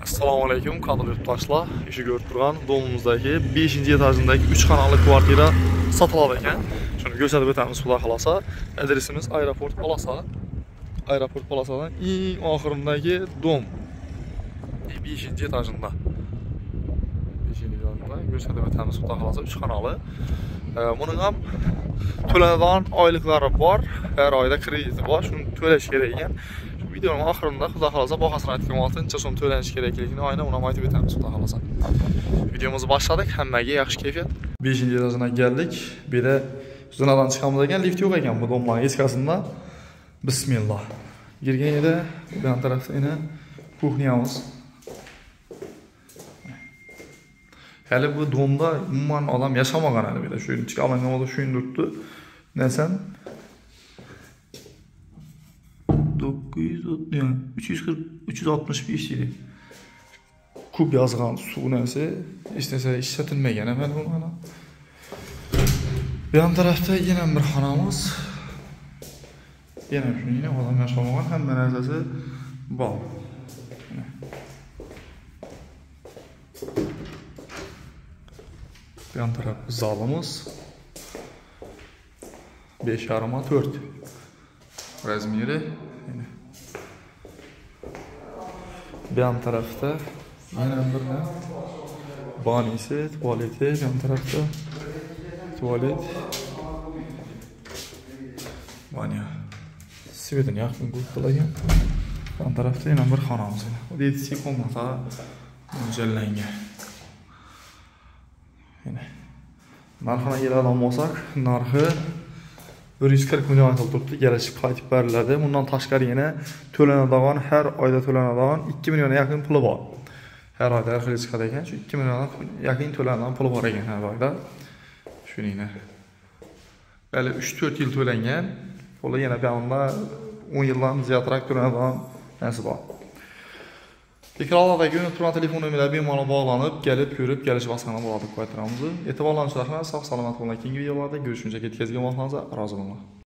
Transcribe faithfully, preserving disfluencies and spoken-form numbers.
Assalamu alaykum, qadrli yurtdoshlar. İşi görüp turgan domumuzdagi beshinchi etajındagi uch xonali kvartira sotiladi ekan. Shuni ko'rsatib o'tamiz, xudo xolasa. Adresimiz Aeroport Palasa. Aeroport Palasadan eng oxirindagi dom. beshinchi etajında. beshinchi etajında ko'rsatib o'tamiz, xudo xolasa, uch xonali. Buning ham to'lanadigan oyliklari bor, har oyda krediti bor, shuni to'lash kerak ekan. Videonun oxirida xudo xolasa bahasini aytgan vaqtda necha so'm to'lanish kerakligini aynan uni aytib o'tamiz, xudo xolasa. Videomizni boshladik. Hammaga yaxshi kayfiyat. beshinchi etajına geldik. Bir de zinadan chiqamiz ekan, lift yo'q ekan bu domlarning eskasida. Bismillah. Girgan edi, bu yon tarafda yana kuxnyamiz. Hali bu domda umuman odam yashamagan edi, bir de shu ichki alangamada shuni turibdi. Desam dokuz yüz yani uch yuz qirq uch yuz oltmish besh deydi. Kub yozgan suv narsa hech narsa ishlatilmagan ekan bu mana. Bu yon tarafda yana bir xonamiz. Yana shuni odam yashamagan, hamma narsasi bor. Bu yon taraf zalimiz besh yarim ga to'rt razmeri. Bu yan tarafta yana bir banisi, tuvaleti, yan tarafta tuvalet, banyo. Svetini yaqin qo'yib yan tarafta yana bir xonamiz. yetti komnata mo'ljallangan. Yana narxini keladigan bo'lsak, narxi bir yuz qirq million turibdi, kelishib qaytib beriladi. Bundan tashqari yana to'lanadigan, har oyda to'lanadigan ikki million yaqin puli bor. Har oyda har xil chiqadi ekan, shu ikki million yaqin to'lanadigan puli bor ekan har oyda. Shuningni. Bali uch to'rt yil to'langan, puli yana bu yerda o'n yildan ziyodroq to'lanadigan narsa bor. Ekranlardagi turgan telefon nomerlari bemalol bog'lanib, kelib, ko'rib, kelishib olsangiz bo'ladi kvartiramizni. E'tiborlaringizni sog' salomat bo'ling. Keyingi videolarda görüşünce yetkazgan vaqtingizda rozi bo'linglar.